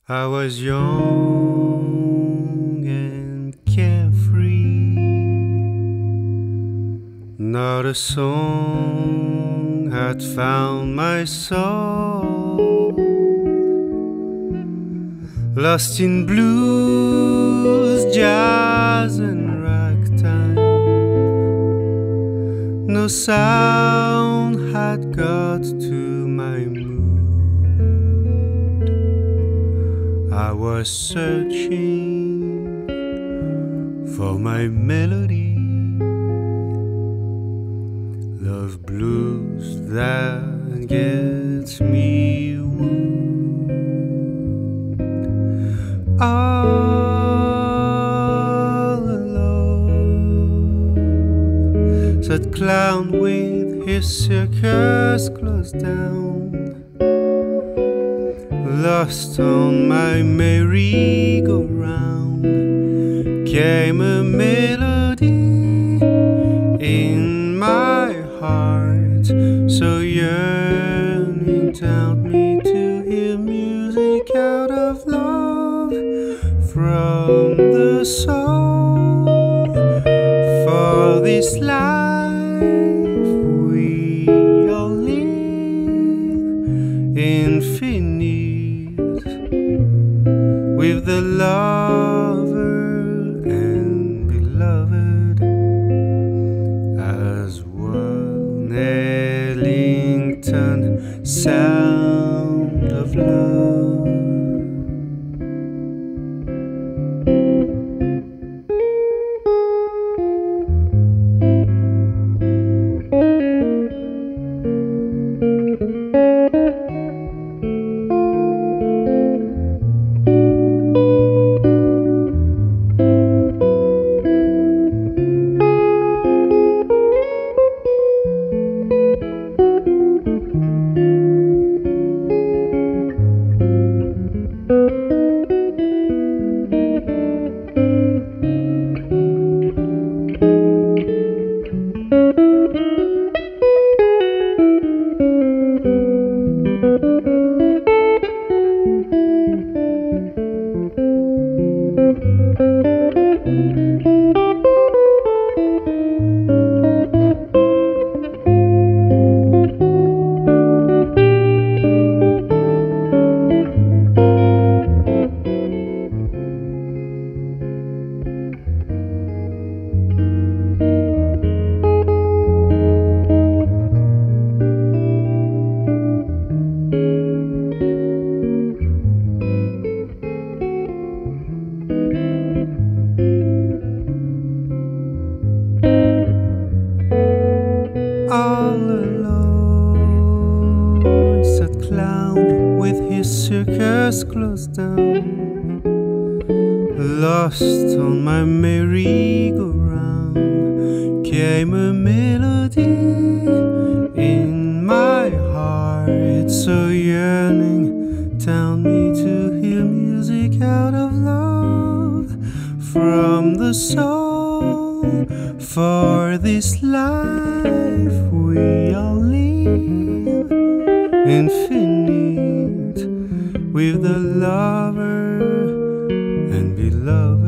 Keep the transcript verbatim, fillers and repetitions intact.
I was young and carefree. Not a song had found my soul. Lost in blues, jazz and ragtime. No sound had got to my mood. I was searching for my melody, love blues that gets me wooed. All alone, that clown with his circus closed down. Lost on my merry-go-round came a melody in my heart, so yearning taught me to hear music out of love from the soul. For this life we all live infinite, with the lover and beloved as one Ellington sound of love. All alone, that clown with his circus closed down. Lost on my merry-go-round came a melody in my heart, so yearning taught me to hear music out of love from the soul. For this life we all live infinite, with the lover and beloved